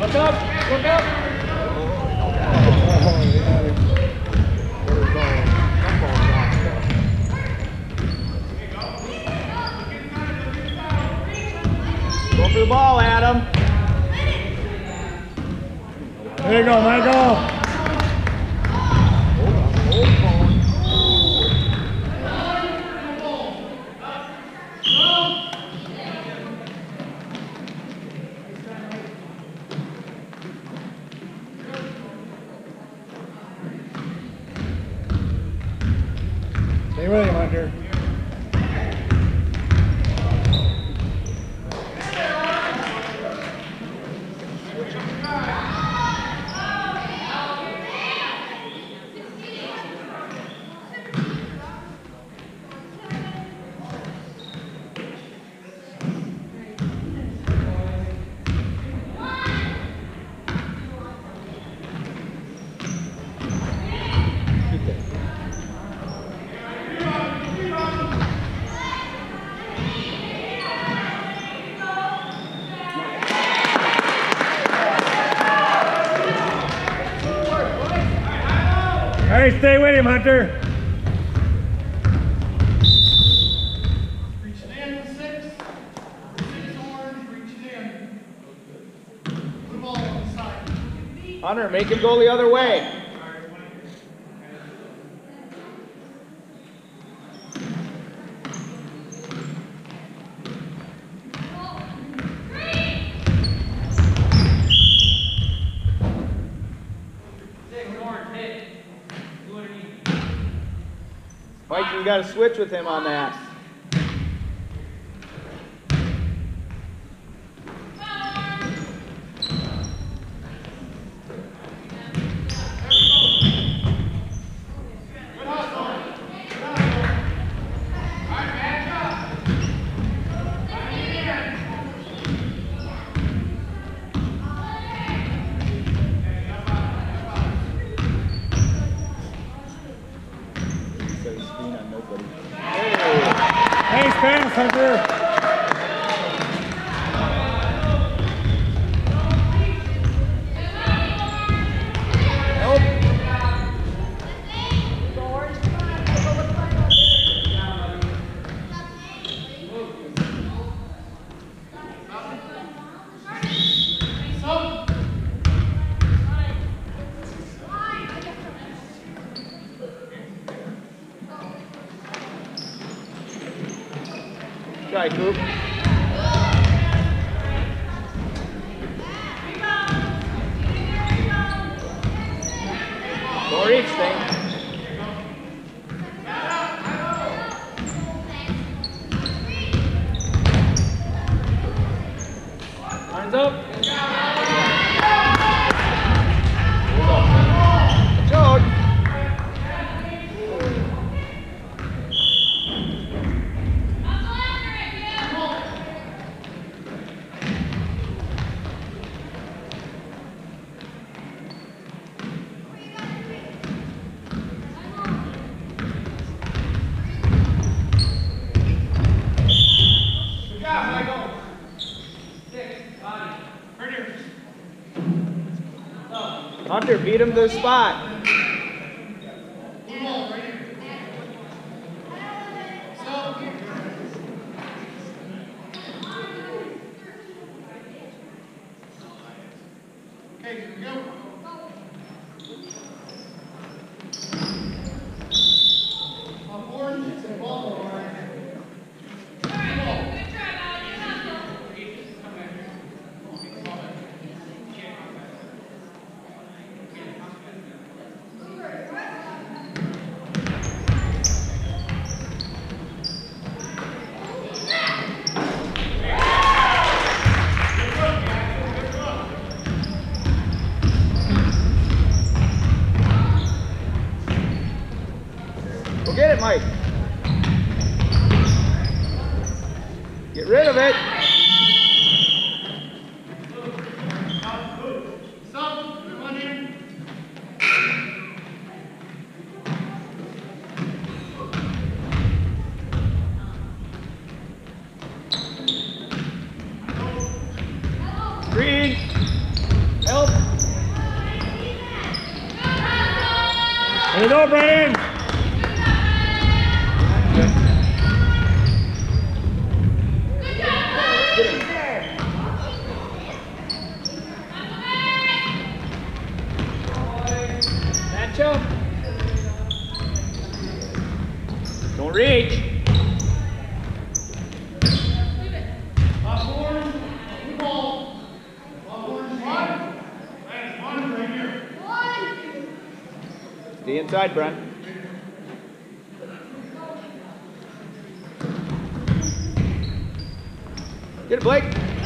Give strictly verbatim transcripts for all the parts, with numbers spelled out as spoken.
Look up! Look up! Go for the ball, Adam. There you go, Michael. Stay with him, Hunter. All right, stay with him, Hunter. Reach it in with six. Six orange, reach it in. Put the ball on the side. Hunter, make him go the other way. Mike, you got to switch with him on that. Nice pass, Hunter. Try, Coop. Go reach thing. Lines up. Jog. Hunter, beat him to the spot. Okay, here we go. Off orange, it's a ball. Go get it, Mike. Get rid of it. Stop, one in. Green. There you go, Brian. Nacho. Don't reach. Popcorn, blue ball. Popcorn, one. Nice, one right here. Stay inside, Brent. Get it, Blake.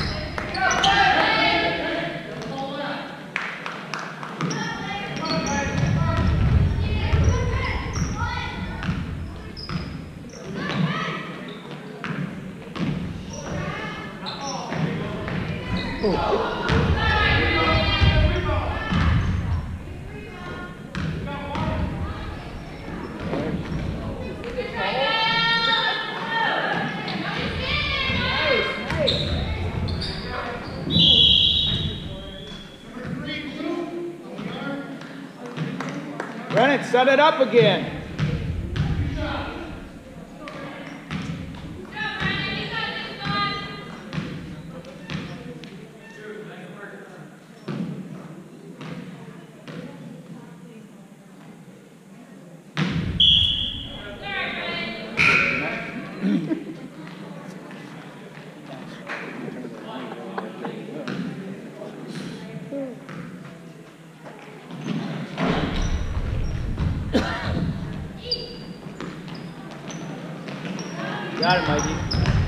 Brennan, set it up again. Got it, Mikey.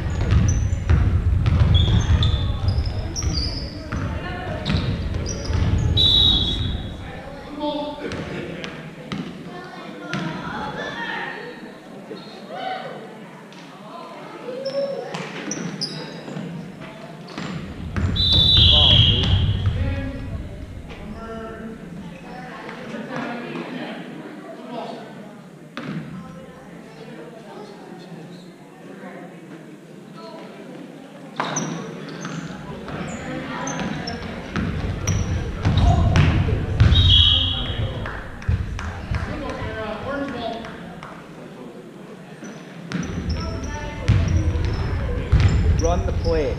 Run the play.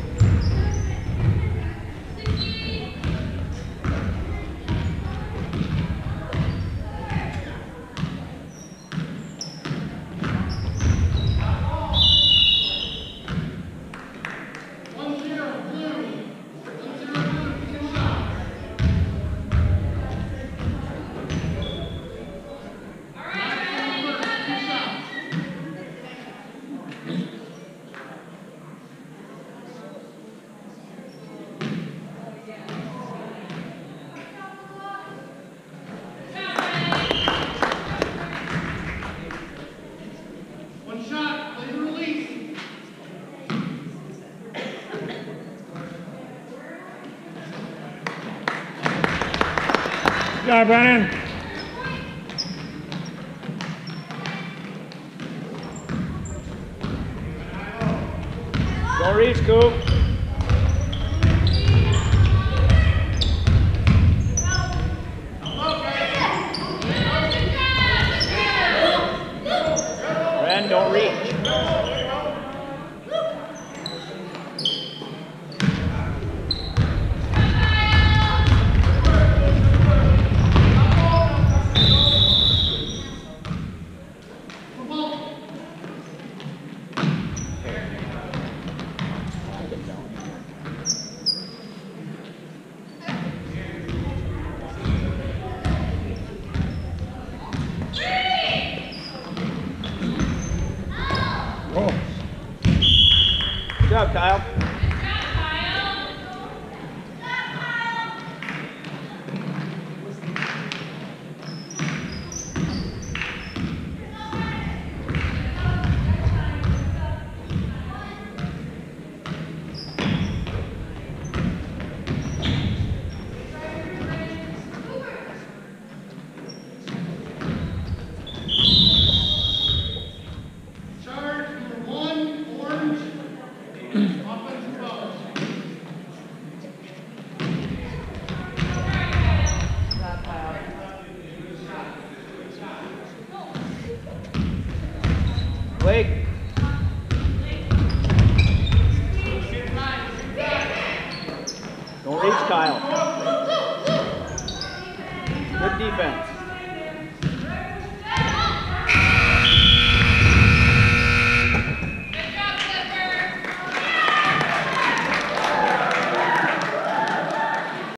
Good job, Brennan. Don't reach, Coop. Ren, don't reach. Good job, Kyle. Charge number one, orange. Offensive defense.